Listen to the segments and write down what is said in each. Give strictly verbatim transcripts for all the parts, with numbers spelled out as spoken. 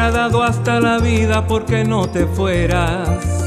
Hubiera dado hasta la vida porque no te fueras.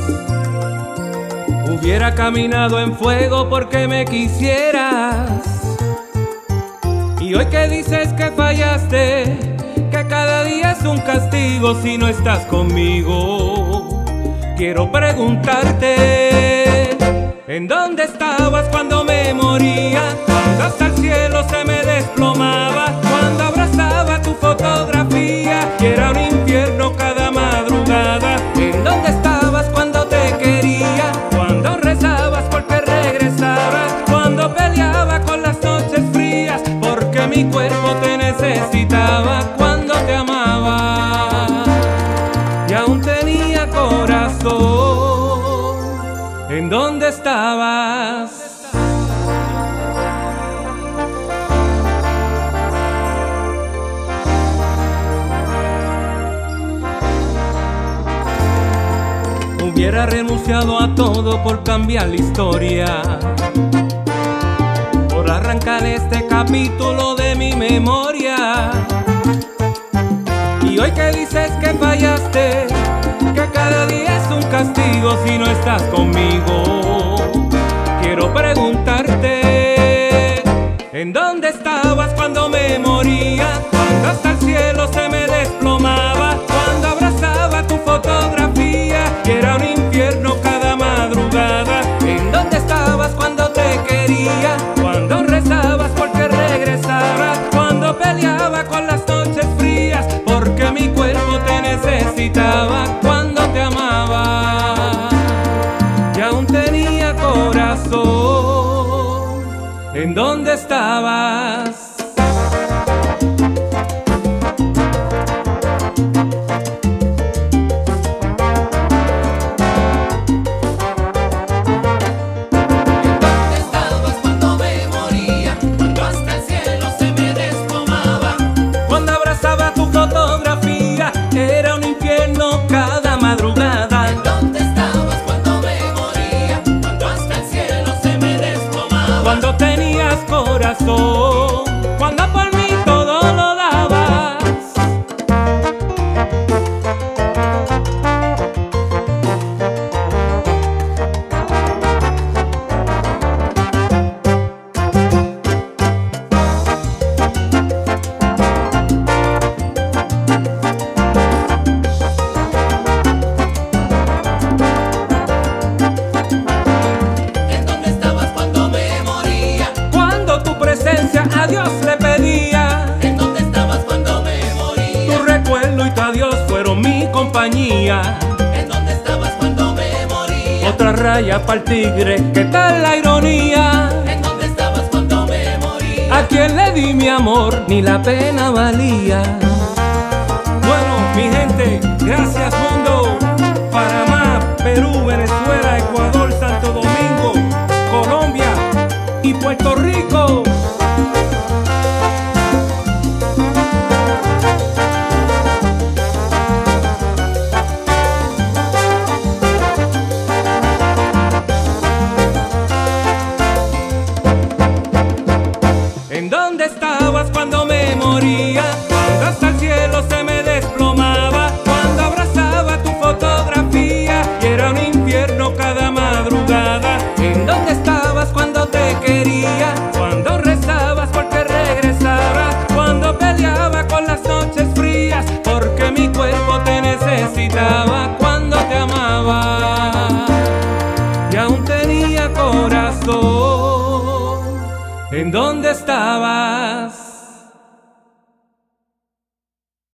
Hubiera caminado en fuego porque me quisieras. Y hoy que dices que fallaste, que cada día es un castigo si no estás conmigo, quiero preguntarte, ¿en dónde estabas cuando me moría? Cuando hasta el cielo se me desplomaba, cuando abrazaba tu fotografía y era un infierno cada madrugada. ¿En dónde estabas cuando te quería? Cuando rezabas porque regresabas, cuando peleaba con las noches frías porque mi cuerpo te necesitaba, cuando te amaba y aún tenía corazón. ¿En dónde estabas? Hubiera renunciado a todo por cambiar la historia, por arrancar este capítulo de mi memoria. Y hoy que dices que fallaste, que cada día es un castigo si no estás conmigo, quiero preguntarte, ¿en dónde estabas cuando me moría? Cuando hasta el cielo se me desplomaba, cuando abrazaba tu fotografía y era un infierno cada madrugada. ¿En dónde estabas cuando te quería? Cuando rezabas porque regresabas, cuando peleaba con las noches frías porque mi cuerpo te necesitaba, cuando te amaba y aún tenía corazón. ¿En dónde estabas? Cuando tenías corazón, cuando por mí todo lo dabas. A Dios le pedía. ¿En dónde estabas cuando me moría? Tu recuerdo y tu adiós fueron mi compañía. ¿En dónde estabas cuando me moría? Otra raya para el tigre, ¿qué tal la ironía? ¿En dónde estabas cuando me moría? A quien le di mi amor, ni la pena valía. Bueno, mi gente, gracias mundo. Panamá, Perú, Venezuela, Ecuador, Santo Domingo, Colombia y Puerto Rico. ¿En dónde estabas cuando me moría? Cuando hasta el cielo se me desplomaba, cuando abrazaba tu fotografía y era un infierno cada madrugada. ¿En dónde estabas cuando te quería? Cuando rezabas porque regresabas, cuando peleaba con las noches frías porque mi cuerpo te necesitaba, cuando te amaba y aún tenía corazón. ¿En dónde estabas?